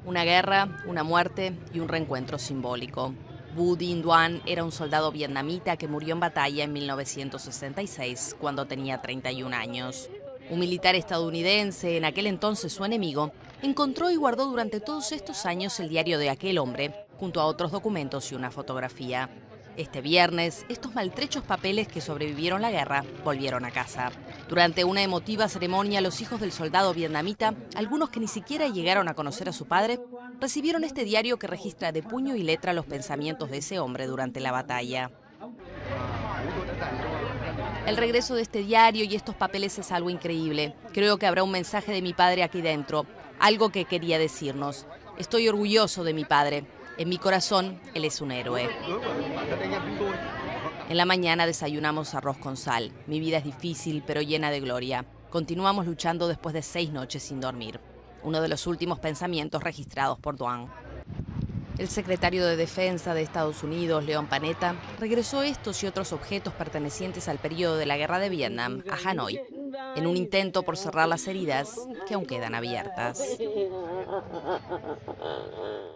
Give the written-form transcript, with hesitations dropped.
Una guerra, una muerte y un reencuentro simbólico. Vu Dinh Duan era un soldado vietnamita que murió en batalla en 1966, cuando tenía 31 años. Un militar estadounidense, en aquel entonces su enemigo, encontró y guardó durante todos estos años el diario de aquel hombre, junto a otros documentos y una fotografía. Este viernes, estos maltrechos papeles que sobrevivieron la guerra volvieron a casa. Durante una emotiva ceremonia, los hijos del soldado vietnamita, algunos que ni siquiera llegaron a conocer a su padre, recibieron este diario que registra de puño y letra los pensamientos de ese hombre durante la batalla. El regreso de este diario y estos papeles es algo increíble. Creo que habrá un mensaje de mi padre aquí dentro, algo que quería decirnos. Estoy orgulloso de mi padre. En mi corazón, él es un héroe. En la mañana desayunamos arroz con sal. Mi vida es difícil, pero llena de gloria. Continuamos luchando después de 6 noches sin dormir. Uno de los últimos pensamientos registrados por Duan. El secretario de Defensa de Estados Unidos, Leon Panetta, regresó estos y otros objetos pertenecientes al periodo de la Guerra de Vietnam a Hanoi, en un intento por cerrar las heridas que aún quedan abiertas.